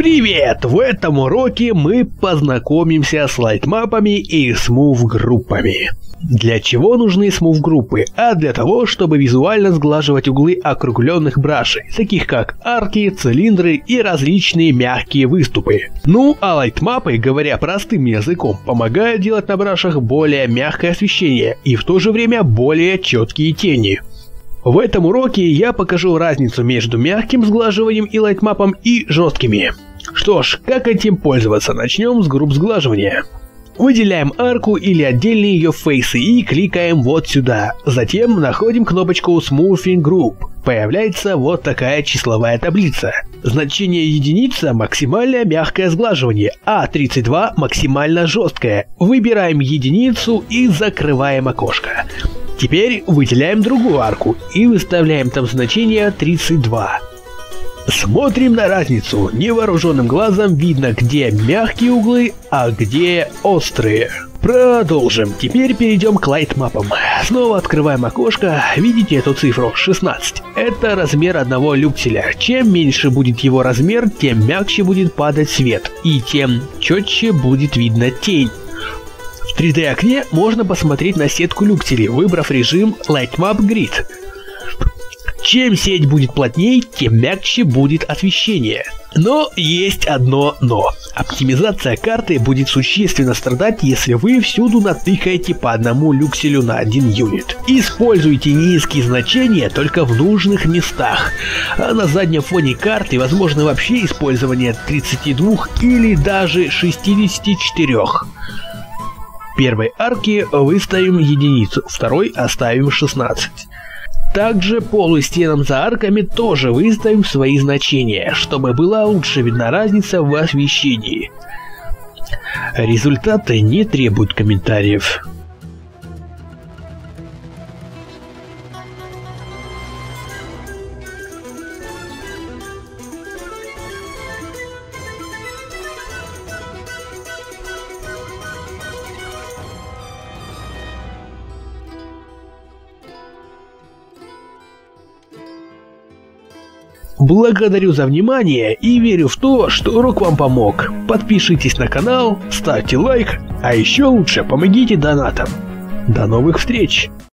Привет! В этом уроке мы познакомимся с лайтмапами и смув-группами. Для чего нужны смув-группы? А для того, чтобы визуально сглаживать углы округленных брашей, таких как арки, цилиндры и различные мягкие выступы. Ну а лайтмапы, говоря простым языком, помогают делать на брашах более мягкое освещение и в то же время более четкие тени. В этом уроке я покажу разницу между мягким сглаживанием и лайтмапом и жесткими. Что ж, как этим пользоваться? Начнем с групп сглаживания. Выделяем арку или отдельные ее фейсы и кликаем вот сюда. Затем находим кнопочку Smoothing Group. Появляется вот такая числовая таблица. Значение единица – максимальное мягкое сглаживание, а 32 – максимально жесткое. Выбираем единицу и закрываем окошко. Теперь выделяем другую арку и выставляем там значение 32. Смотрим на разницу. Невооруженным глазом видно, где мягкие углы, а где острые. Продолжим. Теперь перейдем к лайтмапам. Снова открываем окошко. Видите эту цифру 16? Это размер одного люкселя. Чем меньше будет его размер, тем мягче будет падать свет и тем четче будет видно тень. В 3D окне можно посмотреть на сетку люкселей, выбрав режим Lightmap Grid. Чем сеть будет плотней, тем мягче будет освещение. Но есть одно но. Оптимизация карты будет существенно страдать, если вы всюду натыкаете по одному люкселю на один юнит. Используйте низкие значения только в нужных местах. А на заднем фоне карты возможно вообще использование 32 или даже 64. В первой арке выставим единицу, второй оставим 16. Также полы стенам за арками тоже выставим свои значения, чтобы была лучше видна разница в освещении. Результаты не требуют комментариев. Благодарю за внимание и верю в то, что урок вам помог. Подпишитесь на канал, ставьте лайк, а еще лучше помогите донатам. До новых встреч!